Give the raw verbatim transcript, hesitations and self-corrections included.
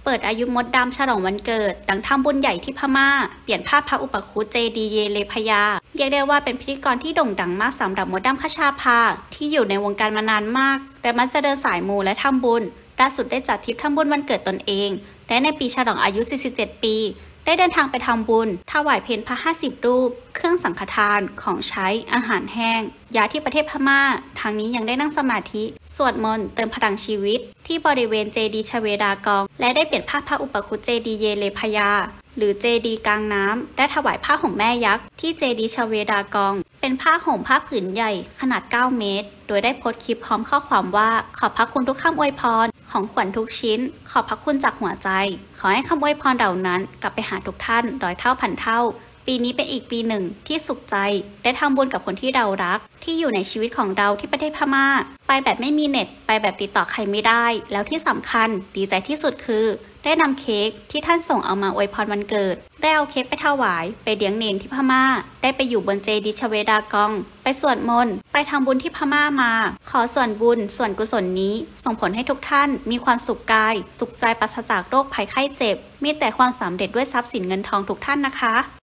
เปิดอายุมดดำฉลองวันเกิดหลังทำบุญใหญ่ที่พม่าเปลี่ยนภาพพระอุปคุตเจดีย์เยเลพยาเรียกได้ว่าเป็นพิธีกรที่โด่งดังมากสำหรับมดดำคชาภาที่อยู่ในวงการมานานมากแต่มักจะเดินสายมูและทำบุญล่าสุดได้จัดทริปทำบุญวันเกิดตนเองและในปีฉลองอายุสี่สิบเจ็ดปีได้เดินทางไปทำบุญถวายเพลพระห้าสิบรูปเครื่องสังฆทานของใช้อาหารแห้งยาที่ประเทศพม่าทางนี้ยังได้นั่งสมาธิสวดมนต์เติมพลังชีวิตที่บริเวณเจดีย์ชเวดากองและได้เปลี่ยนภาพพระอุปคุตเจดีย์เยเลพยาหรือเจดีย์กลางน้ำและถวายผ้าห่มแม่ยักษ์ที่เจดีย์ชเวดากองเป็นผ้าห่มผ้าผืนใหญ่ขนาดเก้าเมตรโดยได้โพสต์คลิปพร้อมข้อความว่าขอบพระคุณทุกคำอวยพรของขวัญทุกชิ้นขอบพระคุณจากหัวใจขอให้คำอวยพรเหล่านั้นกลับไปหาทุกท่านร้อยเท่าพันเท่าปีนี้เป็นอีกปีหนึ่งที่สุขใจได้ทำบุญกับคนที่เรารักที่อยู่ในชีวิตของเราที่ประเทศพม่าไปแบบไม่มีเน็ตไปแบบติดต่อใครไม่ได้แล้วที่สำคัญดีใจที่สุดคือได้นำเค้กที่ท่านส่งเอามาอวยพรวันเกิดได้เอาเค้กไปถวายไปเลี้ยงเนนที่พม่าได้ไปอยู่บนเจดีย์ชเวดากองไปสวดมนต์ไปทำบุญที่พม่ามาขอส่วนบุญส่วนกุศลนี้ส่งผลให้ทุกท่านมีความสุขกายสุขใจปราศจากโรคภัยไข้เจ็บมีแต่ความสำเร็จด้วยทรัพย์สินเงินทองทุกท่านนะคะ